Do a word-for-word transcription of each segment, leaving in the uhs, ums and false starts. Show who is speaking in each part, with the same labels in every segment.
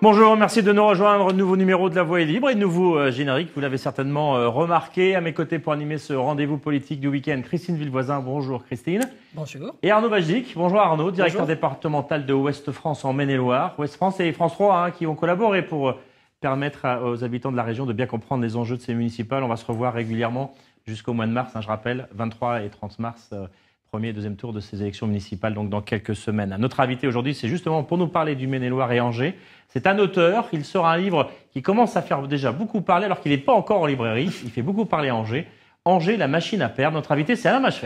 Speaker 1: Bonjour, merci de nous rejoindre. Nouveau numéro de La Voix est libre et nouveau euh, générique. Vous l'avez certainement euh, remarqué. À mes côtés pour animer ce rendez-vous politique du week-end, Christine Villevoisin. Bonjour Christine.
Speaker 2: Bonjour.
Speaker 1: Et Arnaud Bajdic. Bonjour Arnaud, directeur
Speaker 2: Bonjour.
Speaker 1: départemental de Ouest France en Maine-et-Loire. Ouest France et France trois hein, qui ont collaboré pour euh, permettre à, aux habitants de la région de bien comprendre les enjeux de ces municipales. On va se revoir régulièrement jusqu'au mois de mars. Hein, je rappelle, vingt-trois et trente mars. Euh, Premier et deuxième tour de ces élections municipales, donc dans quelques semaines. Notre invité aujourd'hui, c'est justement pour nous parler du Maine-et-Loire et Angers. C'est un auteur, il sort un livre qui commence à faire déjà beaucoup parler, alors qu'il n'est pas encore en librairie. Il fait beaucoup parler à Angers. Angers, la machine à perdre. Notre invité, c'est Alain Machefer.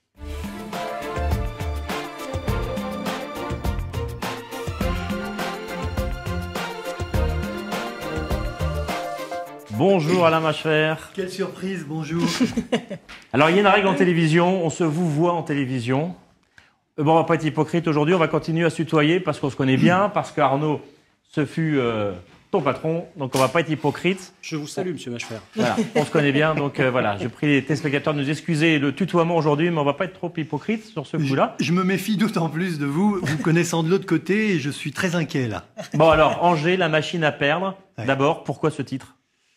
Speaker 1: Bonjour Alain Machefer.
Speaker 3: Quelle surprise, bonjour.
Speaker 1: Alors il y a une règle en télévision, on se vous voit en télévision. Bon, on va pas être hypocrite aujourd'hui, on va continuer à se tutoyer parce qu'on se connaît bien, parce qu'Arnaud, ce fut euh, ton patron, donc on va pas être hypocrite.
Speaker 2: Je vous salue, monsieur Machefer.
Speaker 1: Voilà, on se connaît bien, donc euh, voilà, je prie les téléspectateurs de nous excuser le tutoiement aujourd'hui, mais on va pas être trop hypocrite sur ce coup-là.
Speaker 3: Je, je me méfie d'autant plus de vous, vous connaissant de l'autre côté, et je suis très inquiet là.
Speaker 1: Bon alors, Angers, la machine à perdre.
Speaker 3: Ouais.
Speaker 1: D'abord, pourquoi ce titre ?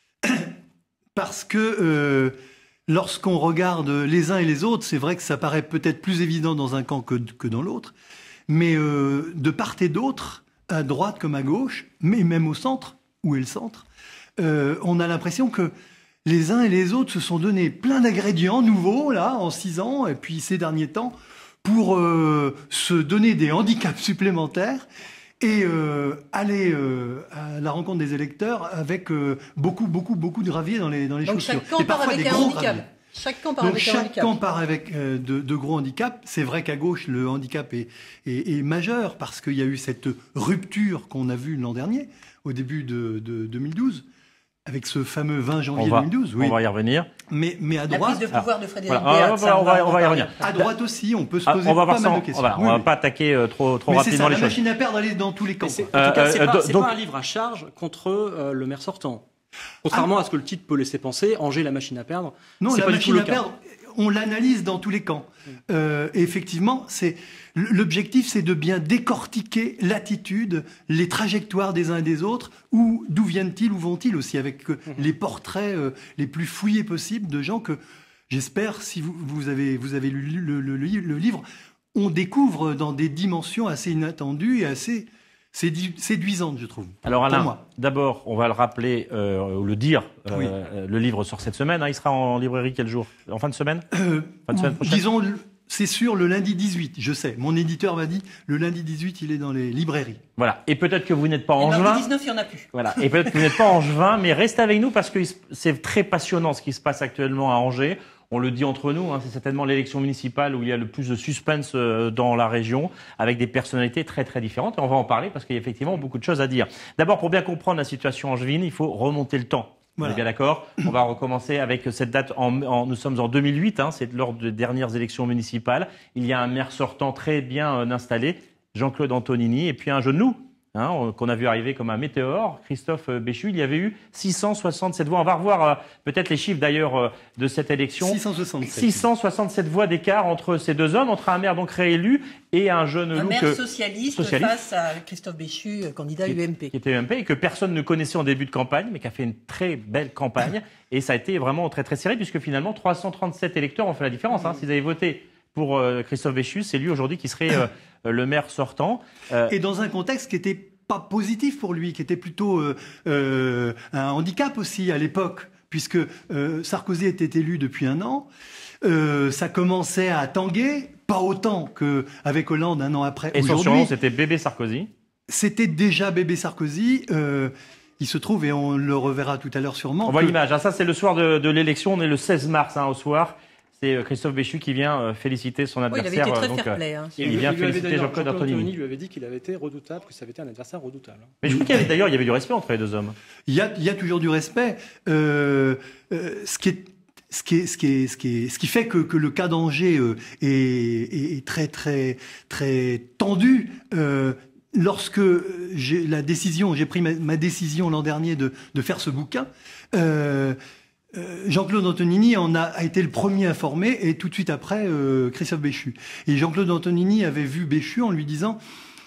Speaker 3: Parce que euh, lorsqu'on regarde les uns et les autres, c'est vrai que ça paraît peut-être plus évident dans un camp que, que dans l'autre, mais euh, de part et d'autre, à droite comme à gauche, mais même au centre, où est le centre, euh, on a l'impression que les uns et les autres se sont donné plein d'ingrédients nouveaux, là, en six ans, et puis ces derniers temps, pour euh, se donner des handicaps supplémentaires et euh, aller euh, à la rencontre des électeurs avec euh, beaucoup, beaucoup, beaucoup de gravier dans les, dans les
Speaker 4: Donc
Speaker 3: chaussures.
Speaker 4: chaque camp
Speaker 3: Et
Speaker 4: part
Speaker 3: parfois
Speaker 4: avec
Speaker 3: des
Speaker 4: un
Speaker 3: gros
Speaker 4: handicap.
Speaker 3: graviers.
Speaker 4: Chaque camp part
Speaker 3: Donc
Speaker 4: avec un
Speaker 3: chaque
Speaker 4: handicap.
Speaker 3: camp part avec euh, de, de gros handicaps. C'est vrai qu'à gauche, le handicap est, est, est majeur parce qu'il y a eu cette rupture qu'on a vue l'an dernier, au début de, de deux mille douze, avec ce fameux vingt janvier
Speaker 1: on va,
Speaker 3: deux mille douze. Oui.
Speaker 1: On va y revenir.
Speaker 3: Mais, mais à
Speaker 4: La
Speaker 3: droite,
Speaker 4: prise de pouvoir de Frédéric
Speaker 1: Voilà,
Speaker 4: Béat,
Speaker 1: on va- on va- on va y revenir.
Speaker 3: à droite aussi, on peut se
Speaker 1: Ah,
Speaker 3: poser
Speaker 1: on va voir
Speaker 3: pas
Speaker 1: ça,
Speaker 3: mal
Speaker 1: on,
Speaker 3: de questions.
Speaker 1: voilà, on
Speaker 3: Oui,
Speaker 1: va
Speaker 3: oui.
Speaker 1: pas attaquer euh, trop, trop
Speaker 3: Mais c'est
Speaker 1: rapidement
Speaker 3: ça,
Speaker 1: les
Speaker 3: la
Speaker 1: choses.
Speaker 3: machine à perdre, elle est dans tous les camps.
Speaker 2: Mais c'est-
Speaker 3: quoi.
Speaker 2: En tout cas,
Speaker 1: Euh,
Speaker 2: c'est
Speaker 1: euh,
Speaker 2: pas,
Speaker 1: do-
Speaker 2: c'est
Speaker 1: donc-
Speaker 2: pas un livre à charge contre euh, le maire sortant. Contrairement à ce que le titre peut laisser penser, Angers, la machine à perdre,
Speaker 3: Non,
Speaker 2: c'est
Speaker 3: la
Speaker 2: pas du tout
Speaker 3: machine
Speaker 2: le
Speaker 3: à
Speaker 2: cas.
Speaker 3: perdre, on l'analyse dans tous les camps. Euh, et effectivement, c'est l'objectif, c'est de bien décortiquer l'attitude, les trajectoires des uns et des autres, où d'où viennent-ils, où vont-ils aussi, avec euh, les portraits euh, les plus fouillés possibles de gens que j'espère, si vous, vous avez vous avez lu le, le- le- le livre, on découvre dans des dimensions assez inattendues et assez sédu- séduisantes, je trouve.
Speaker 1: Alors
Speaker 3: pour
Speaker 1: Alain,
Speaker 3: moi.
Speaker 1: d'abord, on va le rappeler, euh, ou le dire, euh,
Speaker 3: Oui.
Speaker 1: euh, le livre sort cette semaine. Hein, il sera en librairie quel jour ? En fin de semaine ?
Speaker 3: Euh,
Speaker 1: Fin de semaine prochaine.
Speaker 3: disons, le- c'est sûr, le lundi dix-huit, je sais. Mon éditeur m'a dit, le lundi dix-huit, il est dans les librairies.
Speaker 1: Voilà. Et peut-être que vous n'êtes pas
Speaker 4: Et
Speaker 1: angevin.
Speaker 4: mardi dix-neuf, il n'y en a plus.
Speaker 1: Voilà. Et peut-être que vous n'êtes pas angevin, mais restez avec nous parce que c'est très passionnant ce qui se passe actuellement à Angers. On le dit entre nous, hein, c'est certainement l'élection municipale où il y a le plus de suspense euh, dans la région, avec des personnalités très très différentes. Et on va en parler parce qu'il y a effectivement beaucoup de choses à dire. D'abord, pour bien comprendre la situation angevine, il faut remonter le temps.
Speaker 3: Voilà.
Speaker 1: On est bien d'accord. On va recommencer avec cette date. En, en- nous sommes en deux mille huit, hein, c'est lors des dernières élections municipales. Il y a un maire sortant très bien euh, installé, Jean-Claude Antonini, et puis un jeune loup. Hein, on- qu'on a vu arriver comme un météore, Christophe euh, Béchu. Il y avait eu six cent soixante-sept voix. On va revoir euh, peut-être les chiffres d'ailleurs euh, de cette élection.
Speaker 3: six cent soixante-sept.
Speaker 1: six cent soixante-sept voix d'écart entre ces deux hommes, entre un maire donc réélu et un jeune
Speaker 4: Un
Speaker 1: loup
Speaker 4: maire
Speaker 1: que-
Speaker 4: socialiste,
Speaker 1: socialiste.
Speaker 4: face à Christophe Béchu, euh, candidat U M P.
Speaker 1: qui était U M P et que personne ne connaissait en début de campagne, mais qui a fait une très belle campagne. Et ça a été vraiment très très serré, puisque finalement trois cent trente-sept électeurs ont fait la différence. Hein. S'ils avaient voté pour euh, Christophe Béchu, c'est lui aujourd'hui qui serait euh, le maire sortant. Euh,
Speaker 3: Et dans un contexte qui était pas positif pour lui, qui était plutôt euh, euh, un handicap aussi à l'époque, puisque euh, Sarkozy était élu depuis un an. Euh, ça commençait à tanguer, pas autant qu'avec Hollande un an après.
Speaker 1: et son
Speaker 3: Aujourd'hui,
Speaker 1: surnom, c'était Bébé Sarkozy.
Speaker 3: c'était déjà bébé Sarkozy. Euh, il se trouve, et on le reverra tout à l'heure sûrement,
Speaker 1: On voit
Speaker 3: que-
Speaker 1: l'image. Hein. Ça, c'est le soir de, de l'élection. On est le seize mars hein, au soir. C'est euh, Christophe Béchu qui vient euh, féliciter son
Speaker 4: Oui, il
Speaker 1: adversaire.
Speaker 4: avait été très
Speaker 1: euh, donc,
Speaker 4: fair
Speaker 1: euh,
Speaker 4: play. Hein.
Speaker 1: Il
Speaker 2: lui-
Speaker 1: vient
Speaker 2: lui avait
Speaker 1: féliciter
Speaker 2: d'ailleurs-
Speaker 1: Jean-Claude
Speaker 2: Jean-Claude
Speaker 1: Antonini.
Speaker 2: Antonini lui avait dit qu'il avait été redoutable, que ça avait été un adversaire redoutable.
Speaker 1: Mais je trouve qu'il y avait d'ailleurs il y avait du respect entre les deux hommes.
Speaker 3: Il y a, il y a toujours du respect. Euh, euh, ce qui est Ce qui, est, ce, qui est, ce, qui est, ce qui fait que, que le cas d'Angers euh, est, est, est très très très tendu. Euh, lorsque j'ai la décision, j'ai pris ma, ma décision l'an dernier de, de faire ce bouquin. Euh, euh, Jean-Claude Antonini en a, a été le premier informé et tout de suite après euh, Christophe Béchu. Et Jean-Claude Antonini avait vu Béchu en lui disant: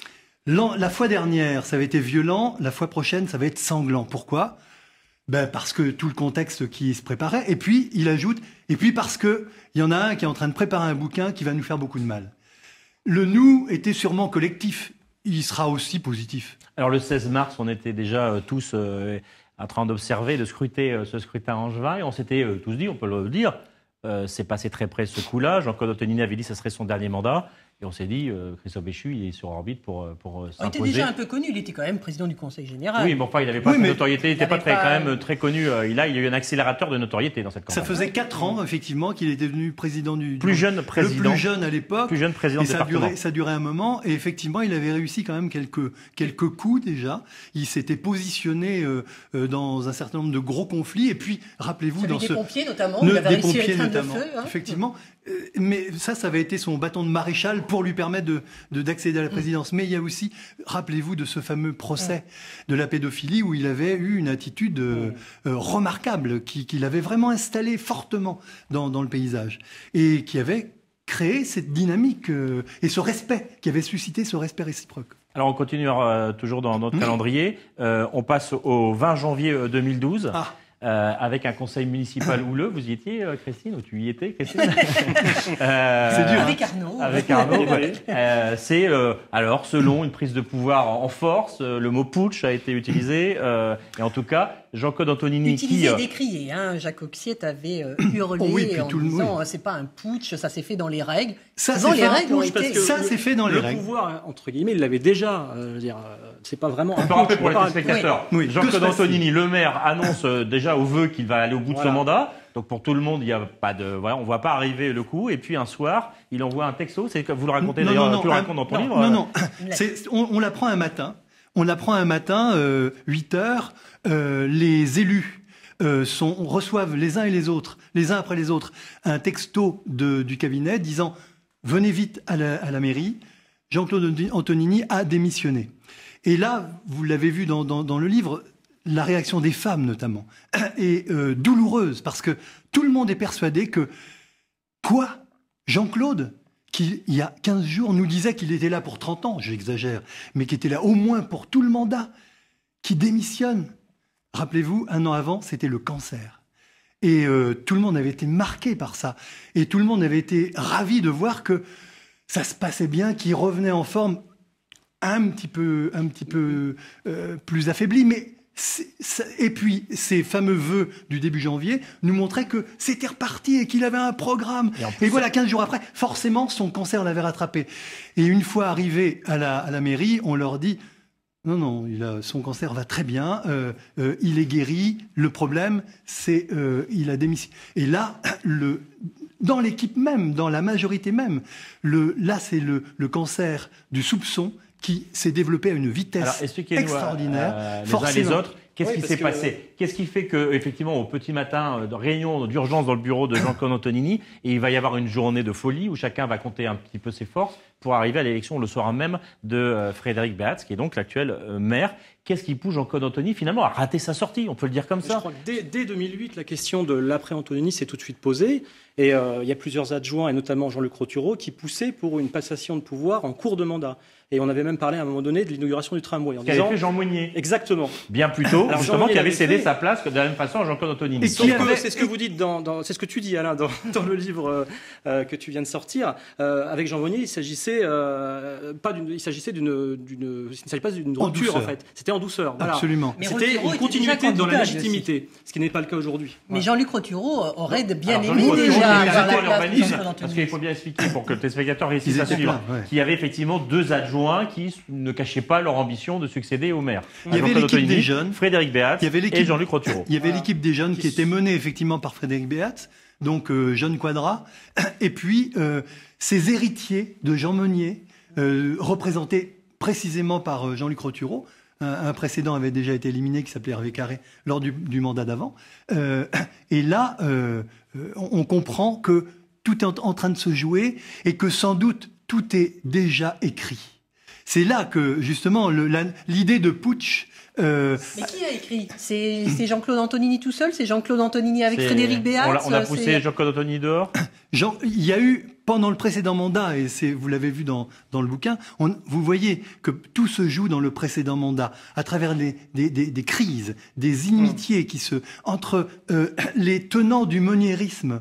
Speaker 3: L'an- La fois dernière, ça avait été violent, la fois prochaine, ça va être sanglant. Pourquoi ? Ben parce que tout le contexte qui se préparait. Et puis, il ajoute, et puis parce que il y en a un qui est en train de préparer un bouquin qui va nous faire beaucoup de mal. Le nous était sûrement collectif. Il sera aussi positif.
Speaker 1: Alors le seize mars, on était déjà euh, tous euh, en train d'observer, de scruter euh, ce scrutin angevin, et on s'était euh, tous dit, on peut le dire, euh, c'est passé très près ce coup-là. Jean-Claude Antonini avait dit que ce serait son dernier mandat. Et on s'est dit, euh, Christophe Béchu, il est sur orbite pour, pour euh,
Speaker 4: Il était
Speaker 1: s'imposer.
Speaker 4: déjà un peu connu, il était quand même président du Conseil général.
Speaker 1: Oui, mais enfin, il n'avait pas
Speaker 3: Oui,
Speaker 1: de
Speaker 3: mais
Speaker 1: notoriété, il n'était
Speaker 4: il
Speaker 1: pas
Speaker 4: avait
Speaker 1: très,
Speaker 4: pas-
Speaker 1: quand même très connu. Euh, il, a, il y a eu un accélérateur de notoriété dans cette campagne.
Speaker 3: Ça faisait quatre ans, effectivement, qu'il était devenu président du...
Speaker 1: Plus
Speaker 3: du-
Speaker 1: jeune président.
Speaker 3: Le plus jeune à l'époque.
Speaker 1: Plus jeune président
Speaker 3: Et
Speaker 1: de
Speaker 3: ça
Speaker 1: département.
Speaker 3: durait, ça durait un moment. Et effectivement, il avait réussi quand même quelques, quelques coups déjà. Il s'était positionné euh, euh, dans un certain nombre de gros conflits. Et puis, rappelez-vous,
Speaker 4: Celui
Speaker 3: dans
Speaker 4: des
Speaker 3: ce...
Speaker 4: pompiers notamment,
Speaker 3: Ne-
Speaker 4: il avait
Speaker 3: des
Speaker 4: réussi à
Speaker 3: pompiers
Speaker 4: éteindre le
Speaker 3: notamment,
Speaker 4: feu. hein.
Speaker 3: effectivement. Euh, Mais ça, ça avait été son bâton de maréchal pour lui permettre de, de- d'accéder à la présidence. Mais il y a aussi, rappelez-vous de ce fameux procès de la pédophilie où il avait eu une attitude euh, euh, remarquable, qui, qui l'avait vraiment installé fortement dans, dans le paysage et qui avait créé cette dynamique euh, et ce respect, qui avait suscité ce respect réciproque.
Speaker 1: Alors on continue euh, toujours dans notre calendrier. Euh, on passe au vingt janvier euh, deux mille douze.
Speaker 3: Ah.
Speaker 1: Euh, avec un conseil municipal houleux. Vous y étiez, euh, Christine, ou tu y étais, Christine Euh,
Speaker 3: C'est dur, hein.
Speaker 4: Avec Arnaud.
Speaker 1: Avec Arnaud. ouais. Euh, c'est euh, alors selon une prise de pouvoir en force, euh, le mot putsch a été utilisé. Euh, et en tout cas, Jean-Claude Antonini
Speaker 4: Utilisé
Speaker 1: qui
Speaker 4: et
Speaker 1: euh,
Speaker 4: décrié. Hein. Jacques Oxiet avait euh, hurlé
Speaker 3: Oh oui, puis
Speaker 4: en
Speaker 3: tout le
Speaker 4: disant
Speaker 3: monde.
Speaker 4: euh, c'est pas un putsch, ça s'est fait dans les règles.
Speaker 3: Ça,
Speaker 4: Souvent,
Speaker 3: c'est
Speaker 4: les
Speaker 3: fait-
Speaker 4: règles ont
Speaker 2: Putsch, parce
Speaker 4: été.
Speaker 2: que
Speaker 3: Ça,
Speaker 2: le-
Speaker 3: c'est fait dans les
Speaker 2: le
Speaker 3: règles.
Speaker 2: pouvoir, entre guillemets, il l'avait déjà. euh, je veux dire, euh, c'est pas vraiment
Speaker 1: On
Speaker 2: un
Speaker 1: peut rappeler
Speaker 2: putsch,
Speaker 1: pour les
Speaker 2: pas un-
Speaker 1: téléspectateurs.
Speaker 3: Oui. Oui. Que
Speaker 1: Jean-Claude
Speaker 3: se passe-t-il
Speaker 1: Antonini, le maire, annonce euh, déjà au vœu qu'il va aller au bout de
Speaker 2: Voilà.
Speaker 1: son mandat. Donc pour tout le monde, il y a pas de, voilà, on ne voit pas arriver le coup. Et puis un soir, il envoie un texto. C'est que vous le racontez
Speaker 3: Non,
Speaker 1: d'ailleurs,
Speaker 3: non,
Speaker 1: tu le
Speaker 3: non,
Speaker 1: racontes dans ton
Speaker 3: non,
Speaker 1: livre.
Speaker 3: Non,
Speaker 1: euh,
Speaker 3: non, C'est- on, on l'apprend un matin. On l'apprend un matin, euh, huit heures. Euh, les élus euh, sont, reçoivent les uns et les autres, les uns après les autres, un texto de, du cabinet disant « Venez vite à la, à la mairie, Jean-Claude Antonini a démissionné ». Et là, vous l'avez vu dans, dans, dans le livre, la réaction des femmes notamment est euh, douloureuse parce que tout le monde est persuadé que « Quoi ? Jean-Claude ?» qui, il y a quinze jours, nous disait qu'il était là pour trente ans, j'exagère, mais qui était là au moins pour tout le mandat, qui démissionne. Rappelez-vous, un an avant, c'était le cancer. Et euh, tout le monde avait été marqué par ça. Et tout le monde avait été ravi de voir que ça se passait bien, qu'il revenait en forme un petit peu, un petit peu euh, plus affaibli, mais c'est- ça- et puis ces fameux vœux du début janvier nous montraient que c'était reparti et qu'il avait un programme.
Speaker 1: Et en
Speaker 3: Et,
Speaker 1: plus,
Speaker 3: voilà, quinze jours après, forcément, son cancer l'avait rattrapé. Et une fois arrivé à la, à la mairie, on leur dit non, non, il a, son cancer va très bien, euh, euh, il est guéri. Le problème, c'est euh, il a démissionné. Et là, le, dans l'équipe même, dans la majorité même, le, là, c'est le, le cancer du soupçon qui s'est développé à une vitesse
Speaker 1: Alors, expliquez-nous
Speaker 3: extraordinaire.
Speaker 1: euh, les uns et les
Speaker 3: forcément.
Speaker 1: autres. Qu'est-ce
Speaker 2: Oui,
Speaker 1: qui
Speaker 2: parce
Speaker 1: s'est
Speaker 2: que-
Speaker 1: passé? Qu'est-ce qui fait que, effectivement, au petit matin, euh, de réunion d'urgence dans le bureau de Jean-Claude Antonini, et il va y avoir une journée de folie où chacun va compter un petit peu ses forces pour arriver à l'élection le soir même de euh, Frédéric Beats, qui est donc l'actuel euh, maire. Qu'est-ce qui pousse Jean-Claude Antonini finalement à rater sa sortie? On peut le dire comme
Speaker 2: Je
Speaker 1: ça.
Speaker 2: crois que dès, dès deux mille huit, la question de l'après-Antonini s'est tout de suite posée. Et euh, il y a plusieurs adjoints, et notamment Jean-Luc Rottureau, qui poussaient pour une passation de pouvoir en cours de mandat. Et on avait même parlé à un moment donné de l'inauguration du tramway. En
Speaker 1: Ce qu'avait
Speaker 2: disant...
Speaker 1: fait Jean Monnier.
Speaker 2: Exactement.
Speaker 1: Bien plus tôt,
Speaker 2: Alors,
Speaker 1: justement,
Speaker 2: Jean-Monnier
Speaker 1: qui avait
Speaker 2: l'avait
Speaker 1: cédé
Speaker 2: fait.
Speaker 1: sa place de la même façon à Jean-Claude Antonini.
Speaker 3: Et
Speaker 2: Sauf
Speaker 3: qui
Speaker 2: que
Speaker 3: avait-
Speaker 2: c'est ce que vous dites dans, dans- c'est ce que tu dis Alain dans, dans le livre euh, euh, que tu viens de sortir. Euh, avec Jean Monnier, il s'agissait euh, pas d'une, il s'agissait d'une, d'une, il ne s'agissait pas d'une
Speaker 3: En
Speaker 2: rupture en
Speaker 3: douceur.
Speaker 2: fait. C'était en douceur. Voilà.
Speaker 3: Absolument.
Speaker 4: Mais
Speaker 2: C'était
Speaker 4: Rottureau
Speaker 2: une
Speaker 4: était
Speaker 2: continuité
Speaker 4: déjà
Speaker 2: dans la
Speaker 4: candidat, lui
Speaker 2: légitimité, ce qui n'est pas le cas aujourd'hui.
Speaker 4: Mais Jean-Luc Rottureau aurait de bien
Speaker 1: Alors,
Speaker 4: aimé
Speaker 1: Jean-Luc Rottureau,
Speaker 4: déjà
Speaker 1: qui
Speaker 4: avoir
Speaker 1: était
Speaker 4: la
Speaker 1: adjoint à
Speaker 4: place de
Speaker 1: l'urbanisme,
Speaker 4: Jean-Claude
Speaker 1: parce
Speaker 4: Antonini.
Speaker 1: qu'il faut bien expliquer pour que le téléspectateur
Speaker 3: Ils
Speaker 1: réussisse à
Speaker 3: étaient
Speaker 1: suivre,
Speaker 3: pleins, ouais.
Speaker 1: qu'il y avait effectivement deux adjoints qui ne cachaient pas leur ambition de succéder au maire.
Speaker 3: Il y avait
Speaker 1: Jean-Claude
Speaker 3: l'équipe
Speaker 1: Antonini,
Speaker 3: des jeunes.
Speaker 1: Frédéric Beats
Speaker 3: Il y avait l'équipe-
Speaker 1: et Jean-Luc Rottureau.
Speaker 3: Il y avait
Speaker 2: Voilà.
Speaker 3: l'équipe des jeunes qui
Speaker 2: Qui
Speaker 3: était
Speaker 2: s-
Speaker 3: menée effectivement par Frédéric Beats, donc euh, jeune Quadra, et puis euh, ses héritiers de Jean Monnier, euh, représentés précisément par euh, Jean-Luc Rottureau. Un, un précédent avait déjà été éliminé qui s'appelait Hervé Carré lors du, du mandat d'avant. Euh, et là, euh, euh, on, on comprend que tout est en, en train de se jouer et que sans doute tout est déjà écrit. C'est là que justement le- la- l'idée de putsch. euh,
Speaker 4: Mais qui a écrit? C'est c'est Jean-Claude Antonini tout seul? C'est Jean-Claude Antonini avec
Speaker 1: C'est-
Speaker 4: Frédéric Béat?
Speaker 1: On l'a- on a poussé
Speaker 4: c'est-
Speaker 1: Jean-Claude Antonini dehors.
Speaker 3: Jean, il y a eu pendant le précédent mandat, et c'est, vous l'avez vu dans, dans le bouquin, on, vous voyez que tout se joue dans le précédent mandat, à travers des, des, des, des crises, des inimitiés qui se entre euh, les tenants du moniérisme,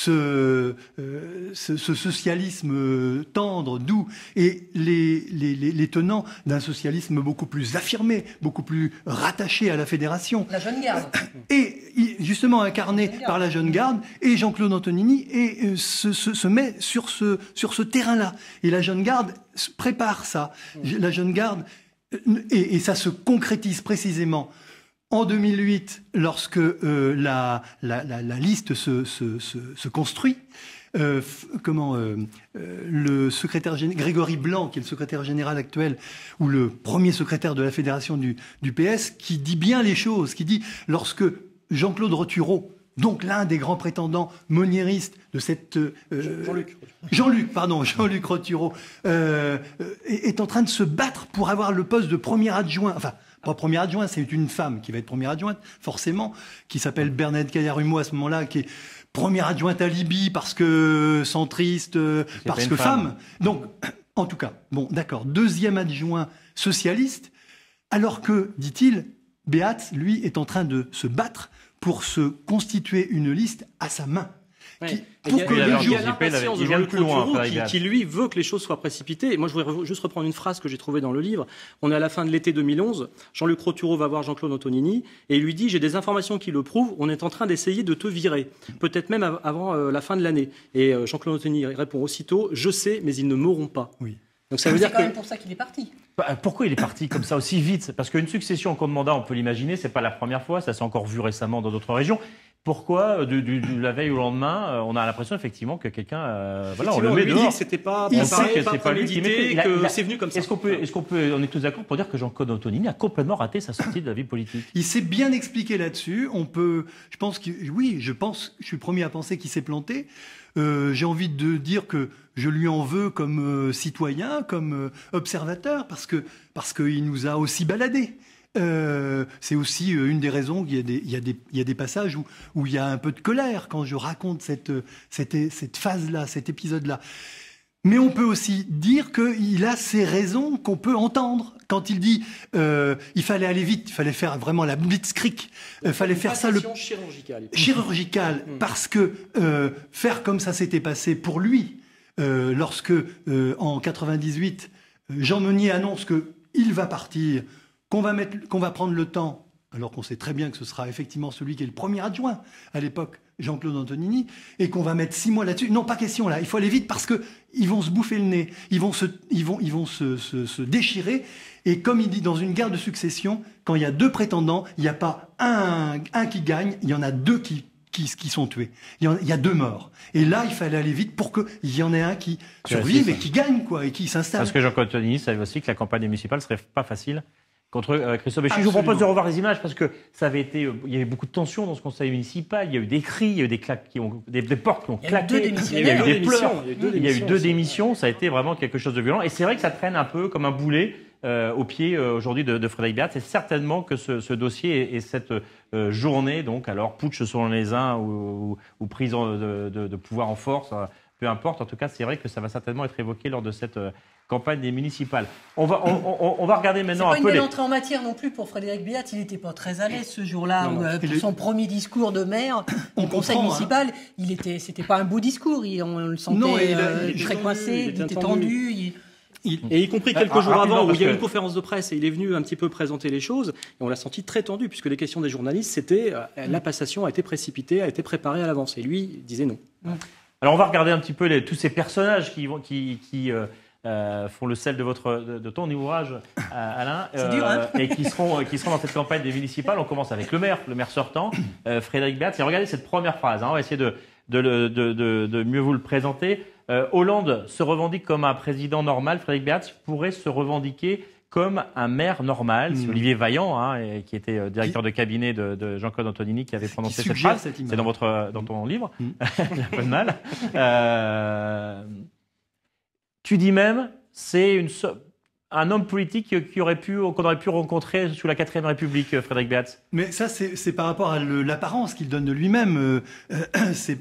Speaker 3: ce, euh, ce, ce socialisme tendre, doux, et les, les, les, les tenants d'un socialisme beaucoup plus affirmé, beaucoup plus rattaché à la fédération.
Speaker 4: La jeune garde.
Speaker 3: Et justement incarné par la jeune garde, et Jean-Claude Antonini et, euh, se, se, se met sur ce, sur ce terrain-là. Et la jeune garde prépare ça. La jeune garde, et, et ça se concrétise précisément en deux mille huit, lorsque euh, la, la, la, la liste se, se, se, se construit. Euh, comment euh, euh, le secrétaire général Grégory Blanc, qui est le secrétaire général actuel, ou le premier secrétaire de la fédération du, du P S, qui dit bien les choses, qui dit lorsque Jean-Claude Rothureau, donc l'un des grands prétendants moniéristes de cette euh,
Speaker 2: Jean-Luc
Speaker 3: Jean-Luc pardon Jean-Luc Rothureau euh, est, est en train de se battre pour avoir le poste de premier adjoint, enfin pas premier adjoint, c'est une femme qui va être première adjointe forcément, qui s'appelle Bernadette Caillat-Rumeau à ce moment-là, qui est première adjointe à Libye parce que centriste, parce que femme. femme. Donc, en tout cas, bon, d'accord, deuxième adjoint socialiste, alors que, dit-il, Beat, lui, est en train de se battre pour se constituer une liste à sa main.
Speaker 2: Ouais.
Speaker 3: Qui,
Speaker 2: pour
Speaker 3: il
Speaker 2: que
Speaker 3: y a,
Speaker 2: les
Speaker 3: il
Speaker 2: y a l'impatience de Jean-Luc Rothureau qui, qui, lui, veut que les choses soient précipitées. Et moi, je voudrais juste reprendre une phrase que j'ai trouvée dans le livre. On est à la fin de l'été deux mille onze. Jean-Luc Rothureau va voir Jean-Claude Antonini et il lui dit « J'ai des informations qui le prouvent. On est en train d'essayer de te virer. Peut-être même avant euh, la fin de l'année. » Et euh, Jean-Claude Antonini répond aussitôt « Je sais, mais ils ne m'auront pas. »
Speaker 3: Oui.
Speaker 4: Donc ça veut dire que... C'est quand même pour ça qu'il est parti.
Speaker 1: Pourquoi il est parti comme ça aussi vite? Parce qu'une succession en cours de mandat, on peut l'imaginer, c'est pas la première fois, ça s'est encore vu récemment dans d'autres régions. Pourquoi, de, de, de la veille au lendemain, on a l'impression effectivement que quelqu'un, euh, voilà, on le met dehors.
Speaker 2: C'était pas,
Speaker 1: il
Speaker 2: sait
Speaker 1: que c'est pas lui qui met,
Speaker 2: que c'est venu comme ça.
Speaker 1: Est-ce qu'on peut, est-ce qu'on peut, on est tous d'accord pour dire que Jean-Claude Antonini a complètement raté sa sortie de la vie politique?
Speaker 3: Il s'est bien expliqué là-dessus. On peut, je pense que, oui, je pense, je suis le premier à penser qu'il s'est planté. Euh, j'ai envie de dire que je lui en veux comme euh, citoyen, comme euh, observateur, parce que parce qu'il nous a aussi baladés. Euh, c'est aussi euh, une des raisons qu'il y a des, il y a des, il y a des passages où, où il y a un peu de colère quand je raconte cette, cette, cette phase-là, cet épisode-là. Mais on peut aussi dire qu'il a ces raisons qu'on peut entendre. Quand il dit euh, il fallait aller vite, il fallait faire vraiment la blitzkrieg, il euh, fallait faire ça le
Speaker 2: chirurgical,
Speaker 3: chirurgical parce que euh, faire comme ça s'était passé pour lui euh, lorsque euh, en quatre-vingt-dix-huit Jean Monnier annonce que il va partir, qu'on va mettre, qu'on va prendre le temps, alors qu'on sait très bien que ce sera effectivement celui qui est le premier adjoint à l'époque, Jean-Claude Antonini, et qu'on va mettre six mois là-dessus. Non, pas question là. Il faut aller vite parce que ils vont se bouffer le nez, ils vont se, ils vont, ils vont se, se, se déchirer. Et comme il dit dans une guerre de succession, quand il y a deux prétendants, il n'y a pas un, un qui gagne, il y en a deux qui, qui, qui sont tués. Il y, en, il y a deux morts. Et là, il fallait aller vite pour qu'il y en ait un qui survive et qui gagne, quoi, et qui s'installe.
Speaker 1: Parce que Jean-Claude Antonini savait aussi que la campagne municipale ne serait pas facile contre euh, Christophe Béchu. Je vous propose de revoir les images parce que ça avait été, euh, il y avait beaucoup de tensions dans ce conseil municipal. Il y a eu des cris, il y a eu des claques qui ont, des, des portes qui ont claqué, il y a eu des pleurs, il y a eu deux démissions. Ça a été vraiment quelque chose de violent. Et c'est vrai que ça traîne un peu comme un boulet euh, au pied euh, aujourd'hui de, de Frédéric Beat. C'est certainement que ce, ce dossier et, et cette euh, journée, donc alors putsch selon les uns ou, ou, ou prise de, de, de pouvoir en force, euh, peu importe. En tout cas, c'est vrai que ça va certainement être évoqué lors de cette euh, campagne des municipales. On va, on, on, on va regarder maintenant un peu.
Speaker 4: C'est pas une belle
Speaker 1: les...
Speaker 4: entrée en matière non plus pour Frédéric Beat. Il n'était pas très à l'aise ce jour-là. Où, euh, pour son premier discours de maire au conseil municipal, hein. il était, c'était pas un beau discours. Il, on le sentait non, il a, euh, il très tendu, coincé, il, il était tendu. Il...
Speaker 2: Il, et y compris quelques ah, jours avant, où il y a eu une conférence de presse et il est venu un petit peu présenter les choses, et on l'a senti très tendu, puisque les questions des journalistes, c'était euh, la passation a été précipitée, a été préparée à l'avance. Et lui, il disait non.
Speaker 1: Alors on va regarder un petit peu les, tous ces personnages qui, qui, qui euh, euh, font le sel de, votre, de, de ton ouvrage, euh, Alain,
Speaker 4: euh, dur, hein
Speaker 1: et qui seront, qui seront dans cette campagne des municipales. On commence avec le maire, le maire sortant, euh, Frédéric Beat. Et regardez cette première phrase, hein, on va essayer de, de, de, de, de mieux vous le présenter. Euh, Hollande se revendique comme un président normal. Frédéric Beat pourrait se revendiquer comme un maire normal. Mmh. C'est Olivier Vaillant, hein, et, qui était euh, directeur de cabinet de, de Jean-Claude Antonini, qui avait prononcé qui cette phrase. C'est dans, votre, dans ton livre. Mmh. Il y a pas de mal. Euh, tu dis même, c'est une, un homme politique qui aurait pu, qu'on aurait pu rencontrer sous la quatrième République, Frédéric Beat.
Speaker 3: Mais ça, c'est par rapport à l'apparence qu'il donne de lui-même. Euh, c'est...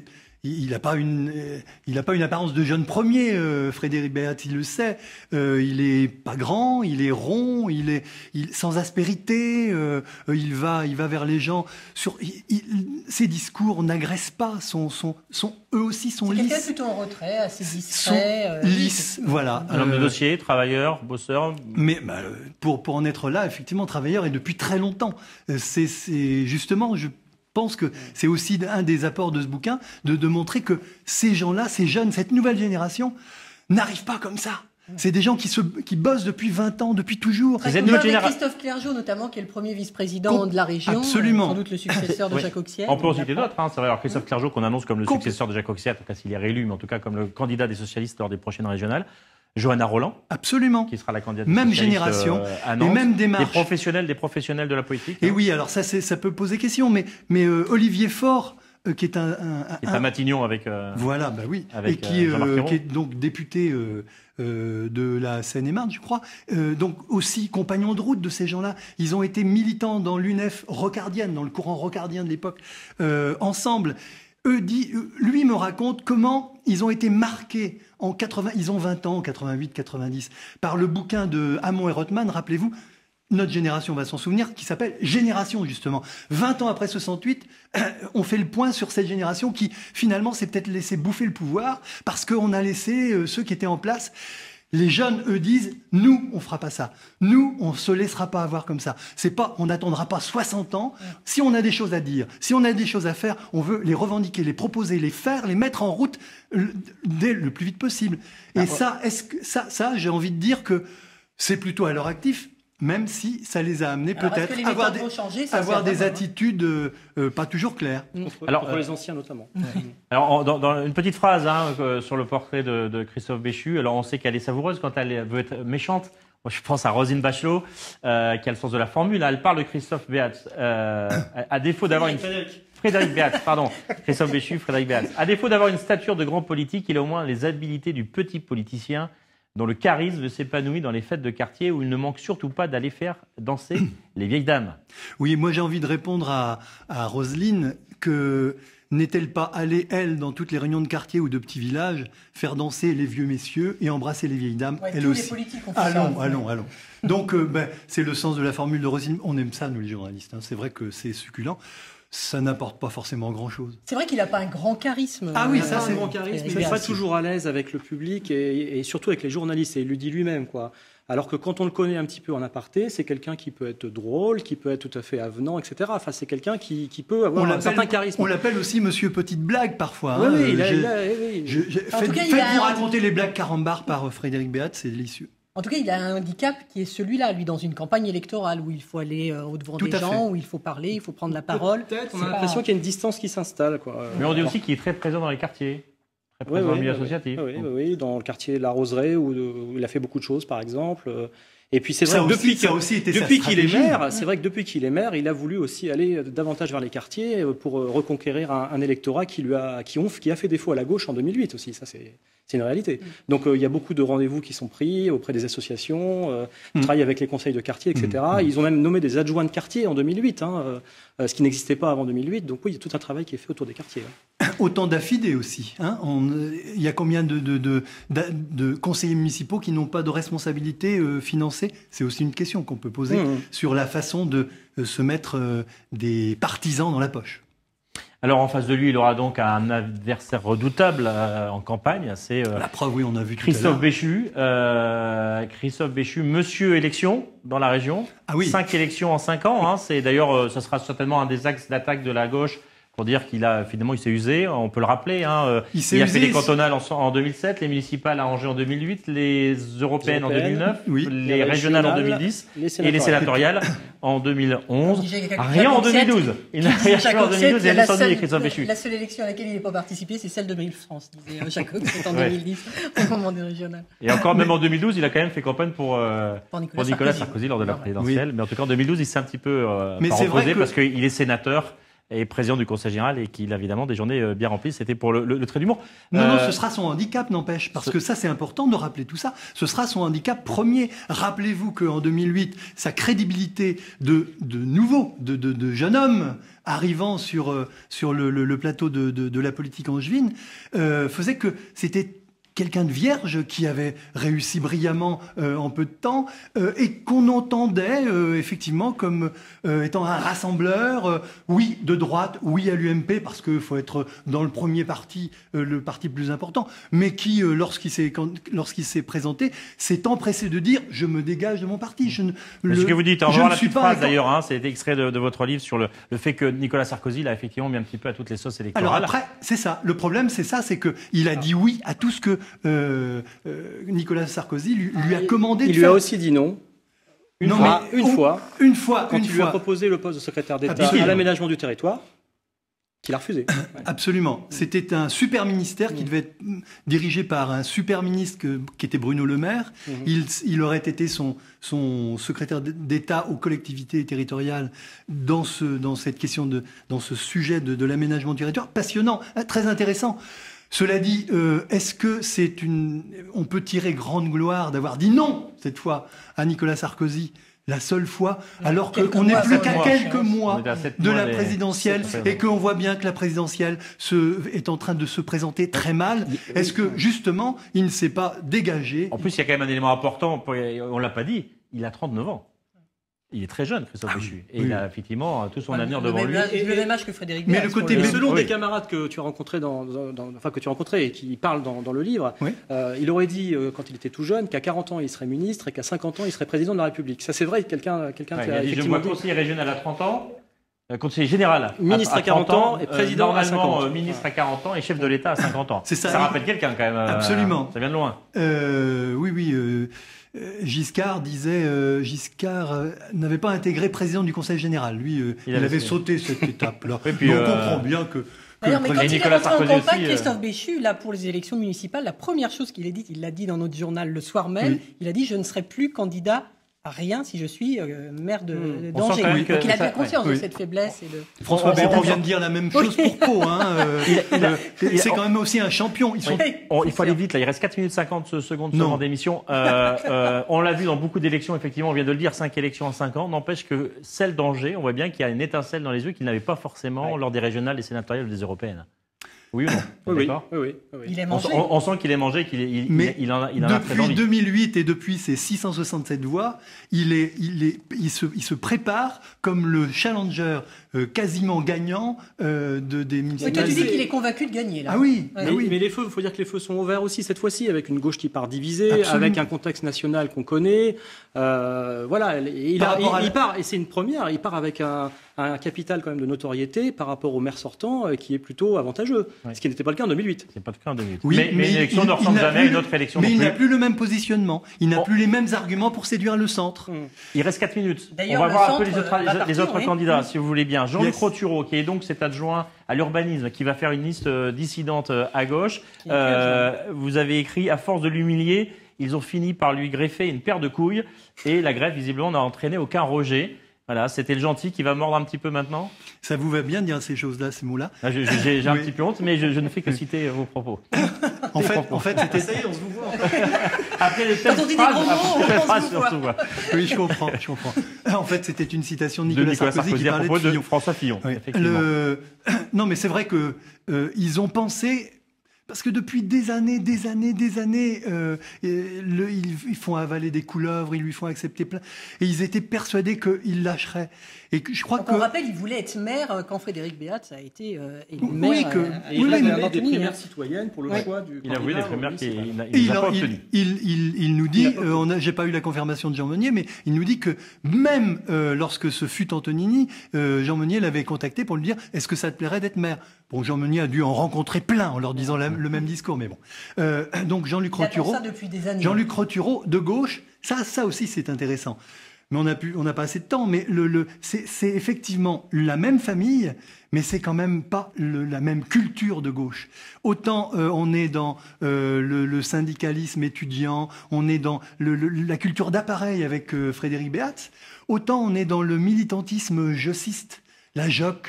Speaker 3: il n'a pas une, il a pas une apparence de jeune premier. Euh, Frédéric Béat, il le sait. Euh, il est pas grand, il est rond, il est il, sans aspérité. Euh, il va, il va vers les gens. Sur, il, il, ses discours n'agressent pas. Sont, sont, sont eux aussi sont lisses.
Speaker 4: Quelqu'un plutôt en retrait, assez discret.
Speaker 3: Euh, lisses, voilà.
Speaker 1: Un homme de dossier, travailleur, bosseur.
Speaker 3: Mais bah, pour pour en être là, effectivement, travailleur et depuis très longtemps. C'est, c'est justement, je Je pense que c'est aussi un des apports de ce bouquin, de, de montrer que ces gens-là, ces jeunes, cette nouvelle génération, n'arrivent pas comme ça. C'est des gens qui, se, qui bossent depuis vingt ans, depuis toujours.
Speaker 4: C'est avec généra... Christophe Clergeau, notamment, qui est le premier vice-président Com- de la région.
Speaker 3: Absolument.
Speaker 4: Sans doute le successeur de oui. Jacques Auxiel.
Speaker 1: On peut en citer d'autres. Hein, c'est vrai. Alors, Christophe Clergeau, qu'on annonce comme le Com- successeur de Jacques Auxiel, en tout cas s'il est réélu, mais en tout cas comme le candidat des socialistes lors des prochaines régionales. Johanna Roland,
Speaker 3: absolument,
Speaker 1: qui sera la candidate
Speaker 3: même génération
Speaker 1: euh, à Nantes,
Speaker 3: et même démarche.
Speaker 1: Des professionnels, des professionnels de la politique.
Speaker 3: Et
Speaker 1: hein.
Speaker 3: oui, alors ça, c'est, ça peut poser question, mais mais euh, Olivier Faure, euh, qui est un, un, un
Speaker 1: qui est à Matignon avec. Euh,
Speaker 3: voilà, bah oui,
Speaker 1: avec,
Speaker 3: et qui,
Speaker 1: euh,
Speaker 3: euh, qui est donc député euh, euh, de la Seine-et-Marne, je crois. Euh, donc aussi compagnon de route de ces gens-là. Ils ont été militants dans l'U N E F rocardienne, dans le courant rocardien de l'époque, euh, ensemble. Eux dit, lui me raconte comment ils ont été marqués en quatre-vingts, ils ont vingt ans, en quatre-vingt-huit quatre-vingt-dix, par le bouquin de Hamon et Rothman, rappelez-vous, notre génération va s'en souvenir, qui s'appelle Génération, justement. vingt ans après soixante-huit, on fait le point sur cette génération qui, finalement, s'est peut-être laissé bouffer le pouvoir parce qu'on a laissé ceux qui étaient en place. Les jeunes, eux, disent, nous, on fera pas ça. Nous, on se laissera pas avoir comme ça. C'est pas, on n'attendra pas soixante ans. Si on a des choses à dire, si on a des choses à faire, on veut les revendiquer, les proposer, les faire, les mettre en route le, dès le plus vite possible. Et ah, ça, est-ce que, ça, ça, j'ai envie de dire que c'est plutôt à leur actif, même si ça les a amenés alors, peut-être à avoir des, changer, avoir des attitudes euh, euh, pas toujours claires.
Speaker 2: Contre, alors, contre euh, les anciens notamment.
Speaker 1: Alors, dans, dans une petite phrase hein, euh, sur le portrait de, de Christophe Béchu, alors on sait qu'elle est savoureuse quand elle veut être méchante. Moi, je pense à Roselyne Bachelot, euh, qui a le sens de la formule. Elle parle de Christophe Béat. Euh, à, à défaut d'avoir une... Frédéric Béat, pardon. Christophe Béchu, Frédéric Béat. À défaut d'avoir une stature de grand politique, il a au moins les habiletés du petit politicien, dont le charisme s'épanouit dans les fêtes de quartier où il ne manque surtout pas d'aller faire danser les vieilles dames.
Speaker 3: Oui, moi j'ai envie de répondre à, à Roselyne que n'est-elle pas allée, elle, dans toutes les réunions de quartier ou de petits villages, faire danser les vieux messieurs et embrasser les vieilles dames,
Speaker 4: ouais,
Speaker 3: elle
Speaker 4: tous
Speaker 3: aussi.
Speaker 4: Les politiques ont fait
Speaker 3: allons,
Speaker 4: ça,
Speaker 3: allons, allons. Donc euh, ben, c'est le sens de la formule de Roselyne. On aime ça, nous les journalistes. Hein. C'est vrai que c'est succulent. Ça n'apporte pas forcément grand-chose.
Speaker 4: C'est vrai qu'il n'a pas un grand charisme.
Speaker 3: Ah oui, ça
Speaker 2: c'est un grand charisme. Il n'est pas toujours à l'aise avec le public et, et surtout avec les journalistes. Et il le dit lui-même, quoi. Alors que quand on le connaît un petit peu en aparté, c'est quelqu'un qui peut être drôle, qui peut être tout à fait avenant, et cetera. Enfin, c'est quelqu'un qui, qui peut avoir un certain charisme.
Speaker 3: On l'appelle aussi Monsieur Petite Blague parfois.
Speaker 2: Oui,
Speaker 3: hein.
Speaker 2: oui, il a, il a, oui.
Speaker 3: Je, je, faites, faites-vous raconter les blagues carambar par Frédéric Béat, c'est délicieux.
Speaker 4: En tout cas, il a un handicap qui est celui-là, lui, dans une campagne électorale où il faut aller euh, au-devant des gens, fait. Où il faut parler, il faut prendre la parole.
Speaker 2: Peut-être, on a l'impression pas... qu'il y a une distance qui s'installe, quoi.
Speaker 1: Mais on dit aussi qu'il est très présent dans les quartiers, très présent oui, dans oui, le milieu oui, associatif.
Speaker 2: Oui, oui, oui, dans le quartier de la Roseraie où, où il a fait beaucoup de choses, par exemple. Et puis c'est vrai ça que depuis, aussi, aussi depuis qu'il est maire, c'est vrai que depuis qu'il est maire, il a voulu aussi aller davantage vers les quartiers pour reconquérir un, un électorat qui lui a qui, ont, qui a fait défaut à la gauche en deux mille huit aussi. Ça c'est c'est une réalité. Donc euh, il y a beaucoup de rendez-vous qui sont pris auprès des associations, euh, mmh. travaillent avec les conseils de quartier, et cetera. Mmh. Ils ont même nommé des adjoints de quartier en deux mille huit, hein, euh, ce qui n'existait pas avant deux mille huit. Donc oui, il y a tout un travail qui est fait autour des quartiers. Hein.
Speaker 3: Autant d'affidés aussi. Hein. On, il y a combien de, de, de, de, de conseillers municipaux qui n'ont pas de responsabilité euh, financée? C'est aussi une question qu'on peut poser mmh. sur la façon de euh, se mettre euh, des partisans dans la poche.
Speaker 1: Alors en face de lui, il aura donc un adversaire redoutable euh, en campagne. C'est euh,
Speaker 3: la preuve, oui, on a vu tout
Speaker 1: Christophe Béchu. Euh, Christophe Béchu, Monsieur élection dans la région.
Speaker 3: Ah oui.
Speaker 1: Cinq élections en cinq ans. Hein. C'est d'ailleurs, euh, ce sera certainement un des axes d'attaque de la gauche. Pour dire qu'il a finalement il s'est usé, on peut le rappeler. Hein. Il, il a fait les cantonales en, en deux mille sept, les municipales à Angers en deux mille huit, les européennes en deux mille neuf,
Speaker 3: oui.
Speaker 1: les, les régionales en deux mille dix les et les sénatoriales en deux mille onze. Rien en deux mille douze. Il n'a rien fait en deux mille douze. Il a descendu Christophe Béchu.
Speaker 4: La seule élection à laquelle il n'est pas participé, c'est celle de Mail-France, disait Jacques Auxiel en deux mille dix au moment des régionales.
Speaker 1: Et encore même en deux mille douze, il a quand même fait campagne pour euh, pour Nicolas, pour Nicolas Sarkozy, Sarkozy lors de la présidentielle. Oui. Mais en tout cas en deux mille douze, il s'est un petit peu euh, pas reposé parce qu'il est sénateur. est président du Conseil général et qu'il a évidemment des journées bien remplies. C'était pour le, le, le trait d'humour.
Speaker 3: Non, euh... non, ce sera son handicap, n'empêche, parce que ça, c'est important de rappeler tout ça. Ce sera son handicap premier. Rappelez-vous qu'en deux mille huit, sa crédibilité de, de nouveau, de, de, de jeune homme arrivant sur, euh, sur le, le, le plateau de, de, de la politique angevine, euh, faisait que c'était quelqu'un de vierge qui avait réussi brillamment euh, en peu de temps euh, et qu'on entendait euh, effectivement comme euh, étant un rassembleur, euh, oui de droite, oui à l'U M P parce qu'il faut être dans le premier parti, euh, le parti le plus important, mais qui euh, lorsqu'il s'est lorsqu'il s'est présenté s'est empressé de dire je me dégage de mon parti. Je ne,
Speaker 1: le, ce que vous dites, en revoir la petite phrase d'ailleurs, hein, c'est extrait de, de votre livre sur le, le fait que Nicolas Sarkozy l'a effectivement mis un petit peu à toutes les sauces électorales.
Speaker 3: Alors après, c'est ça. Le problème, c'est ça, c'est que il a dit oui à tout ce que Euh, euh, Nicolas Sarkozy lui, lui a commandé.
Speaker 2: Il
Speaker 3: de
Speaker 2: lui
Speaker 3: faire.
Speaker 2: a aussi dit non. Une
Speaker 3: non,
Speaker 2: fois,
Speaker 3: mais
Speaker 2: une,
Speaker 3: on,
Speaker 2: fois,
Speaker 3: une fois,
Speaker 2: quand
Speaker 3: une
Speaker 2: il
Speaker 3: fois.
Speaker 2: lui a proposé le poste de secrétaire d'État
Speaker 3: Absolument.
Speaker 2: à l'aménagement du territoire, qu'il a refusé. Ouais.
Speaker 3: Absolument. C'était un super ministère mmh. qui devait être dirigé par un super ministre que, qui était Bruno Le Maire. Mmh. Il, il aurait été son, son secrétaire d'État aux collectivités territoriales dans, ce, dans cette question de, dans ce sujet de, de l'aménagement du territoire. Passionnant, très intéressant. Cela dit, euh, est-ce que c'est une, on peut tirer grande gloire d'avoir dit non cette fois à Nicolas Sarkozy, la seule fois, alors qu'on n'est plus qu'à quelques mois de la présidentielle et qu'on voit bien que la présidentielle se, est en train de se présenter très mal. Est-ce que justement, il ne s'est pas dégagé?
Speaker 1: En plus, il y a quand même un élément important. On l'a pas dit. Il a trente-neuf ans. Il est très jeune, Christophe ah, Béchu. Et oui. il a effectivement tout son ouais, avenir devant lui.
Speaker 4: Et le même âge que Frédéric
Speaker 2: Mais
Speaker 4: Béat,
Speaker 2: le côté, mais selon oui. des camarades que tu as rencontrés dans, dans, enfin que tu as rencontrés et qui parlent dans, dans le livre, oui. euh, il aurait dit euh, quand il était tout jeune qu'à quarante ans il serait ministre et qu'à cinquante ans il serait président de la République. Ça c'est vrai, quelqu'un, quelqu'un
Speaker 1: ouais,
Speaker 2: qui
Speaker 1: a,
Speaker 2: a
Speaker 1: dit,
Speaker 2: effectivement
Speaker 1: je me vois conseiller régional à trente ans. Conseiller général
Speaker 2: ministre à, à quarante ans et président
Speaker 1: euh,
Speaker 2: à cinquante ans.
Speaker 1: Euh, ministre à quarante ans et chef de l'État à cinquante ans.
Speaker 3: C'est ça.
Speaker 1: Ça rappelle quelqu'un quand même.
Speaker 3: Absolument.
Speaker 1: Euh, ça vient de loin.
Speaker 3: Euh, oui, oui. Euh, Giscard disait, euh, Giscard euh, n'avait pas intégré président du Conseil général. Lui, euh, il, il avait fait. sauté cette étape-là.
Speaker 1: Et puis,
Speaker 3: mais on
Speaker 1: euh...
Speaker 3: comprend bien que.
Speaker 4: D'ailleurs, mais quand il est rentré en campagne,
Speaker 1: aussi,
Speaker 4: Christophe Béchu, là, pour les élections municipales, la première chose qu'il a dit, il l'a dit dans notre journal le soir même, oui. il a dit « Je ne serai plus candidat à rien si je suis euh, maire de, mmh. d'Angers ». Donc il a bien conscience oui. de cette faiblesse. Et de...
Speaker 3: François Bertrand vient de dire la même chose oui. pour Pau. Hein, euh, il a, il a, c'est quand même aussi un champion. Ils sont...
Speaker 1: oui. on, il faut aller vite, là. Il reste quatre minutes cinquante secondes seulement d'émission. Euh, euh, on l'a vu dans beaucoup d'élections, effectivement, on vient de le dire, cinq élections en cinq ans. N'empêche que celle d'Angers, on voit bien qu'il y a une étincelle dans les yeux qu'il n'avait pas forcément ouais. lors des régionales, des sénatoriales ou des européennes. Oui ou non?
Speaker 2: Oui, oui, oui, oui.
Speaker 4: Il est mangé.
Speaker 1: On, on sent qu'il est mangé, qu'il est, il,
Speaker 3: Mais
Speaker 1: il, il en, il en
Speaker 3: depuis
Speaker 1: a très envie.
Speaker 3: deux mille huit et depuis ses six cent soixante-sept voix, il, est, il, est, il, se, il se prépare comme le challenger euh, quasiment gagnant euh, de, des municipales.
Speaker 4: Oui, toi, tu dis qu'il est convaincu de gagner, là.
Speaker 3: Ah oui,
Speaker 4: ouais.
Speaker 3: mais,
Speaker 2: oui. mais les feux, il faut dire que les feux sont ouverts aussi cette fois-ci, avec une gauche qui part divisée, Absolument. avec un contexte national qu'on connaît. Euh, voilà, il, a, il, il part, et c'est une première, il part avec un, un capital quand même de notoriété par rapport au maire sortant euh, qui est plutôt avantageux, ouais. ce qui n'était pas le cas en deux mille huit.
Speaker 1: C'est pas le cas en deux mille huit.
Speaker 3: Oui,
Speaker 1: mais, mais, mais une élection il, ne ressemble jamais à une autre élection.
Speaker 3: Mais
Speaker 1: non
Speaker 3: il
Speaker 1: plus.
Speaker 3: n'a plus le même positionnement, il n'a oh. plus les mêmes arguments pour séduire le centre.
Speaker 1: Mmh. Il reste quatre minutes.
Speaker 4: D'ailleurs,
Speaker 1: on va voir un peu les autres,
Speaker 4: partir,
Speaker 1: les autres
Speaker 4: oui.
Speaker 1: candidats, si vous voulez bien. Jean-Luc
Speaker 3: yes.
Speaker 1: Roturo, qui est donc cet adjoint à l'urbanisme, qui va faire une liste euh, dissidente euh, à gauche. Euh, vous avez écrit, à force de l'humilier, ils ont fini par lui greffer une paire de couilles et la greffe, visiblement, n'a entraîné aucun rejet. Voilà, c'était le gentil qui va mordre un petit peu maintenant.
Speaker 3: Ça vous va bien de dire ces choses-là, ces mots-là?
Speaker 1: Ah, J'ai, j'ai, j'ai un oui. petit peu honte, mais je, je ne fais que citer vos propos.
Speaker 3: En fait, propos. en fait, c'était
Speaker 2: ça y est, on se vous voit.
Speaker 1: Après les phrases, phrases surtout.
Speaker 3: Oui, je comprends, je comprends. En fait, c'était une citation de Nicolas,
Speaker 1: de Nicolas
Speaker 3: Sarkozy,
Speaker 1: Sarkozy
Speaker 3: qui parlait
Speaker 1: à propos
Speaker 3: de, Fillon.
Speaker 1: de François Fillon.
Speaker 3: Oui. Le... Non, mais c'est vrai que euh, ils ont pensé. Parce que depuis des années, des années, des années, euh, le, ils, ils font avaler des couleuvres, ils lui font accepter plein, et ils étaient persuadés qu'il lâcherait. Et que, je crois
Speaker 4: Donc
Speaker 3: que...
Speaker 4: on rappelle, il voulait être maire quand Frédéric Béat a été euh, élu maire.
Speaker 3: Oui, que...
Speaker 2: Euh, et
Speaker 3: oui,
Speaker 2: il a
Speaker 3: mais
Speaker 2: avoir des primaires citoyennes pour le
Speaker 4: oui.
Speaker 2: choix du.
Speaker 1: Il a voulu des primaires qui il n'a
Speaker 3: il,
Speaker 1: pas
Speaker 3: il,
Speaker 1: obtenu.
Speaker 3: Il, il, il nous dit, euh, on a, j'ai pas eu la confirmation de Jean Monnier, mais il nous dit que même euh, lorsque ce fut Antonini, euh, Jean Monnier l'avait contacté pour lui dire, est-ce que ça te plairait d'être maire? Bon, Jean Monnier a dû en rencontrer plein en leur disant la, le même discours, mais bon. Euh, donc Jean-Luc Roturo, Jean-Luc Roturo de gauche, ça, ça aussi c'est intéressant. Mais on a pu, on n'a pas assez de temps. Mais le, le, c'est, c'est effectivement la même famille, mais c'est quand même pas le, la même culture de gauche. Autant euh, on est dans euh, le, le syndicalisme étudiant, on est dans le, le, la culture d'appareil avec euh, Frédéric Béat, autant on est dans le militantisme jossiste, la joc.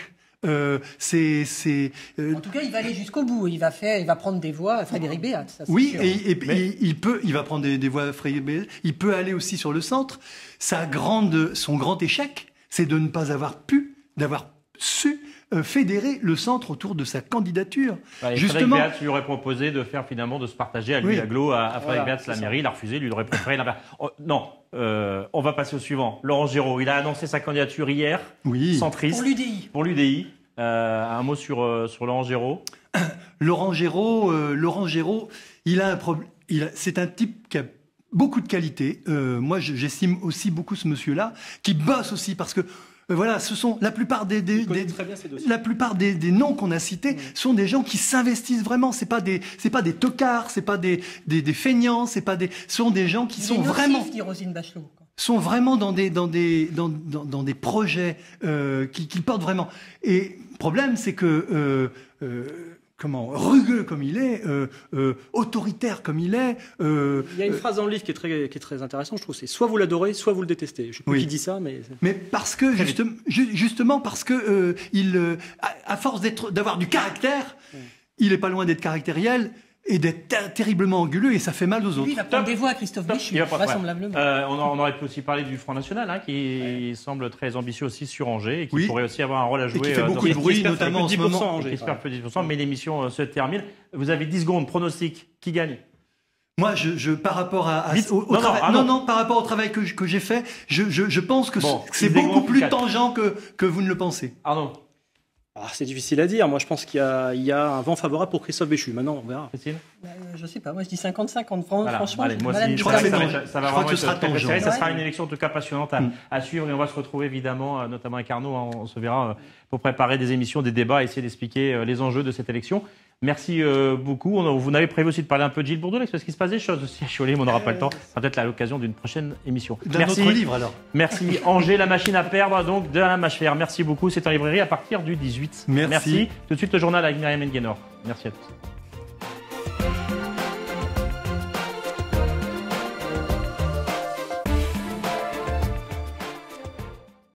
Speaker 3: Euh, c'est, c'est,
Speaker 4: euh... En tout cas, il va aller jusqu'au bout. Il va faire, il va prendre des voix à Frédéric Béat. Ça,
Speaker 3: oui,
Speaker 4: sûr.
Speaker 3: et, et, Mais... et il peut, il va prendre des, des voix à Frédéric Béat. Il peut aller aussi sur le centre. Sa grande, son grand échec, c'est de ne pas avoir pu, d'avoir su euh, fédérer le centre autour de sa candidature.
Speaker 1: Ouais, Justement, Frédéric Béat lui aurait proposé de faire finalement de se partager à lui oui. l'agglo à, à Frédéric voilà, Béat la mairie. Il a refusé. Lui il aurait préféré. Oh, non. Euh, on va passer au suivant. Laurent Giraud, il a annoncé sa candidature hier,
Speaker 3: oui.
Speaker 1: centriste.
Speaker 4: Pour l'U D I.
Speaker 1: Pour l'U D I. Euh, un mot sur, euh, sur Laurent Giraud.
Speaker 3: Laurent Giraud, euh, Laurent Giraud, il a un problème. C'est un type qui a beaucoup de qualités. Euh, moi, j'estime aussi beaucoup ce monsieur-là, qui bosse aussi parce que Euh, voilà, ce sont la plupart des, des, des la plupart des, des noms qu'on a cités mmh. sont des gens qui s'investissent vraiment. C'est pas des c'est pas des tocards, c'est pas des des, des feignants, c'est pas des ce sont des gens qui
Speaker 4: Il
Speaker 3: sont
Speaker 4: nocif,
Speaker 3: vraiment
Speaker 4: dit Roselyne Bachelot.
Speaker 3: sont vraiment dans des dans des dans dans, dans des projets euh, qui, qui portent vraiment. Et le problème, c'est que euh, euh, comment rugueux comme il est, euh, euh, autoritaire comme il est. Euh,
Speaker 2: il y a une phrase dans le livre qui est très, qui est très intéressante, je trouve, c'est soit vous l'adorez, soit vous le détestez. Je ne sais plus oui. qui dit ça, mais...
Speaker 3: Mais parce que, justement, justement parce que, euh, il, euh, à, à force d'être, d'avoir du caractère, oui. il n'est pas loin d'être caractériel et d'être ter terriblement anguleux, et ça fait mal aux autres.
Speaker 4: Lui, il va prendre des voix à Christophe Béchu, vraisemblablement.
Speaker 1: Euh, on, on aurait pu aussi parler du Front National, hein, qui ouais. semble très ambitieux aussi sur Angers, et qui oui. pourrait aussi avoir un rôle à jouer.
Speaker 3: Et qui fait euh, beaucoup de bruit, notamment en ce moment.
Speaker 1: Qui espère plus de dix pour cent, mais l'émission euh, se termine. Vous avez dix secondes, pronostic, qui gagne?
Speaker 3: Moi, je, je, par rapport à, à au, au non, non, ah non, non, non, par rapport au travail que, que j'ai fait, je, je, je pense que bon, c'est beaucoup plus tangent que, que vous ne le pensez.
Speaker 1: Arnaud.
Speaker 2: Ah, c'est difficile à dire. Moi, je pense qu'il y, y a un vent favorable pour Christophe Béchu. Maintenant, on verra.
Speaker 1: Christine
Speaker 4: euh, Je sais pas. Moi, je dis cinquante cinquante. Voilà. Franchement,
Speaker 1: allez, moi aussi, je crois que ça, va, ça va vraiment être très, très serré. Ça sera une élection en tout cas passionnante à, mm. à suivre. Et on va se retrouver évidemment, notamment avec Arnaud. Hein, on se verra pour préparer des émissions, des débats, essayer d'expliquer les enjeux de cette élection. Merci euh, beaucoup. On a, vous n'avez prévu aussi de parler un peu de Gilles Bourdeau, parce qu'il se passe des choses aussi à Cholet, mais on n'aura pas le temps. Ça peut être à l'occasion d'une prochaine émission.
Speaker 3: D'un autre livre alors.
Speaker 1: Merci. Angers, la machine à perdre, donc de Alain Machefer. Merci beaucoup. C'est en librairie à partir du dix-huit.
Speaker 3: Merci.
Speaker 1: Merci. Tout de suite le journal avec Myriam Nguénor. Merci à tous.